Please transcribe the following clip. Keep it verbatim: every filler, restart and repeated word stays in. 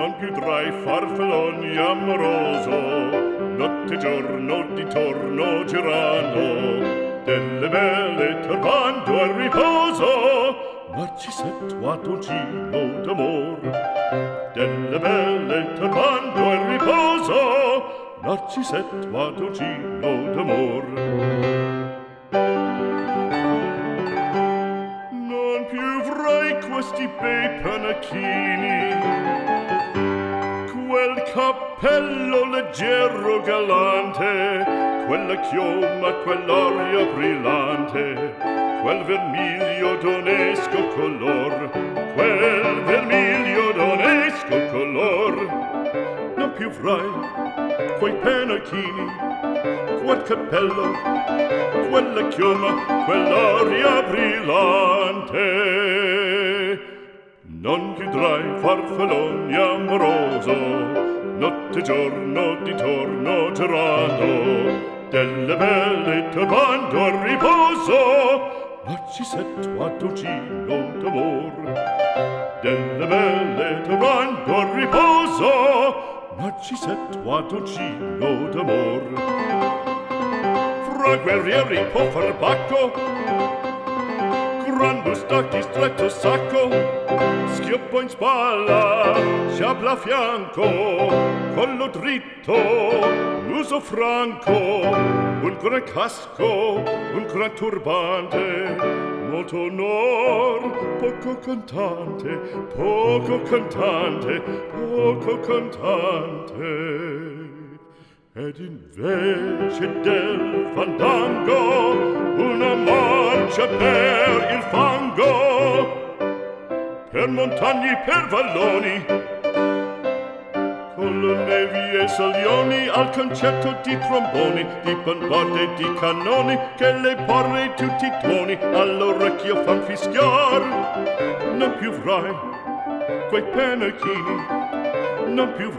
non più tra i farfalloni amoroso, notte e giorno d'intorno girano, delle belle turbando al riposo, Narcisetto a dolcino d'amor. Delle belle turbando al riposo, Narcisetto a dolcino d'amor. Non più avrai questi bei panacchini, quel cappello leggero galante, quella chioma, quell'aria brillante, quel vermiglio d'onesco color, quel vermiglio d'onesco color. Non più avrai quei pennacchini, quel cappello, quella chioma, quell'aria brillante. Non più tra i farfalloni amoroso, notte e giorno d'intorno girando, delle belle turbando al riposo, Narcisetto a dolcino d'amor. Delle belle turbando al riposo, Narcisetto a dolcino d'amor. Fra guerrieri può far bacco, gran bustacchi stretto sacco, schioppo in spalla, sciabla a fianco, collo dritto, muso franco, un gran casco, un gran turbante, molto onor, poco cantante, poco cantante, poco cantante. Ed invece del fandango una marcia per il fango, per montagne, per valloni, con le nevi e salioni, al concerto di tromboni, di bombarde e di cannoni, che le porre tutti i tuoni all'orecchio fan fischiar. Non più avrai quei pennacchini, non più